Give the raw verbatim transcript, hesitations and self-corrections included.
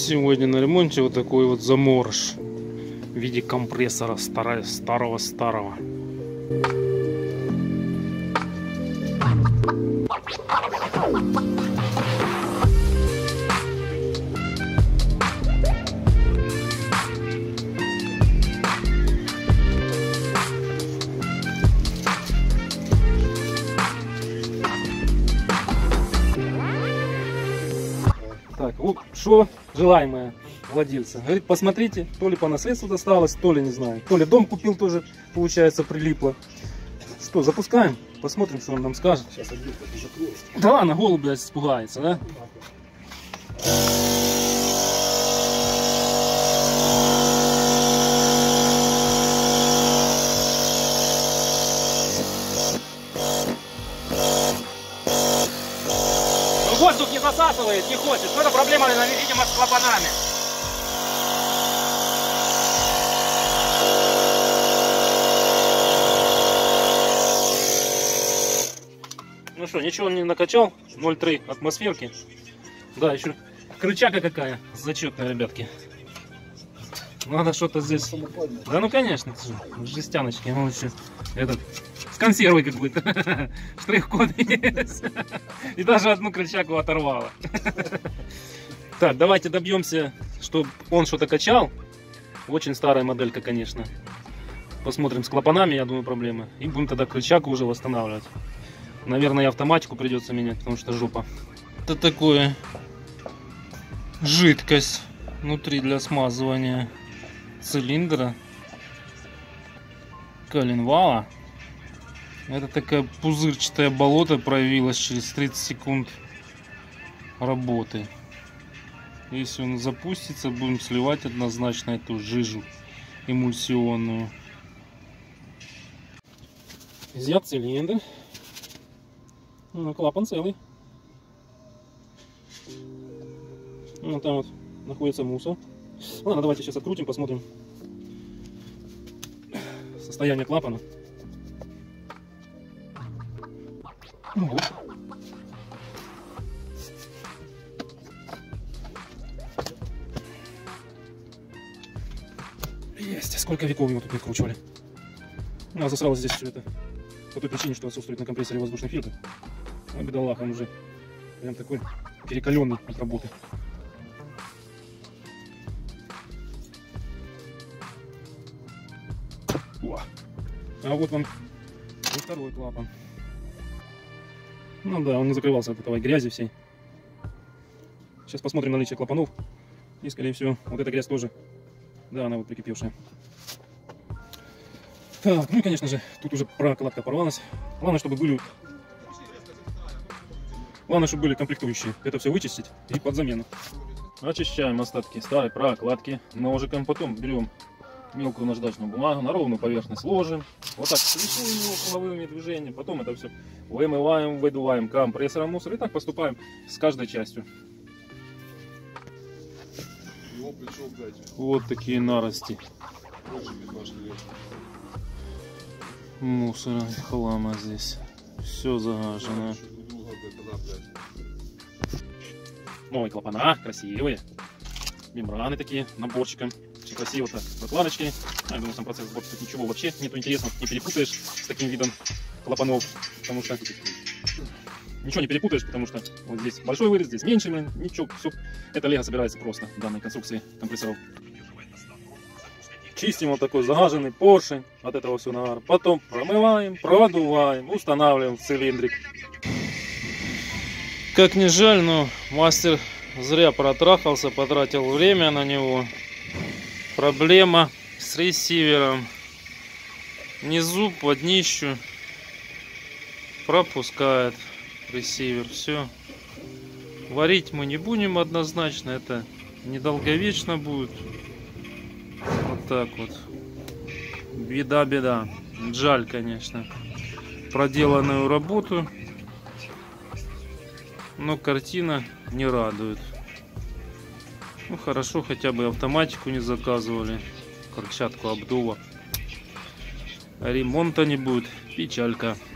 Сегодня на ремонте вот такой вот заморож в виде компрессора старого-старого. Так, вот что желаемое владельца. Говорит, посмотрите, то ли по наследству досталось, то ли не знаю. То ли дом купил тоже, получается, прилипло. Что, запускаем? Посмотрим, что он нам скажет. Сейчас да ладно, голубь испугается, да? Воздух не засасывает, не хочет. Но это проблема, видимо, с клапанами. Ну что, ничего он не накачал. ноль целых три атмосферки. Да, еще крыльчака какая зачетная, ребятки. Надо что-то здесь. Да ну конечно, жестяночки. Он еще этот с консервой какой-то. Штрих-код есть. И даже одну крыльчаку оторвало. Так, давайте добьемся, чтобы он что-то качал. Очень старая моделька, конечно. Посмотрим с клапанами, я думаю, проблемы. И будем тогда крыльчаку уже восстанавливать. Наверное, и автоматику придется менять, потому что жопа. Это такое жидкость внутри для смазывания цилиндра коленвала. Это такая пузырчатая болото проявилась через тридцать секунд работы. Если он запустится, будем сливать однозначно эту жижу эмульсионную. Изъят цилиндр. Ну, клапан целый. Ну, там вот находится мусор. Ладно, давайте сейчас открутим, посмотрим состояние клапана. Вот. Есть. Сколько веков его тут не откручивали. Ну, а засралось здесь все это по той причине, что отсутствует на компрессоре воздушный фильтр. А бедолах, он уже прям такой перекаленный от работы. О. А вот вам и второй клапан. Ну да, он не закрывался от этой грязи всей. Сейчас посмотрим наличие клапанов. И скорее всего вот эта грязь тоже. Да, она вот прикипевшая. Так, ну и конечно же, тут уже прокладка порвалась. Главное, чтобы были Главное, чтобы были комплектующие. Это все вычистить и под замену. Очищаем остатки старой прокладки ножиком. Потом берем мелкую наждачную бумагу, на ровную поверхность ложим. Вот так рисуем его круговыми движениями. Потом это все вымываем, выдуваем компрессором мусор. И так поступаем с каждой частью. Вот такие нарости мусора, хлама здесь. Все загажено. Новые клапана, красивые. Мембраны такие, наборчиком. Очень красиво так. Прокладочки. Я думаю, сам процесс сборки тут ничего вообще нету интересного. Не перепутаешь с таким видом клапанов. Потому что ничего не перепутаешь, потому что вот здесь большой вырез, здесь меньше. Ничего, все. Это лего собирается просто в данной конструкции компрессоров. Чистим вот такой загаженный поршень от этого всего нагара. Потом промываем, продуваем, устанавливаем в цилиндрик. Как ни жаль, но мастер зря протрахался, потратил время на него. Проблема с ресивером. Внизу под днищу пропускает ресивер. Все. Варить мы не будем однозначно. Это недолговечно будет. Вот так вот. Беда-беда. Жаль, конечно, проделанную работу. Но картина не радует. Ну хорошо, хотя бы автоматику не заказывали. Крыльчатку обдува. Ремонта не будет. Печалька.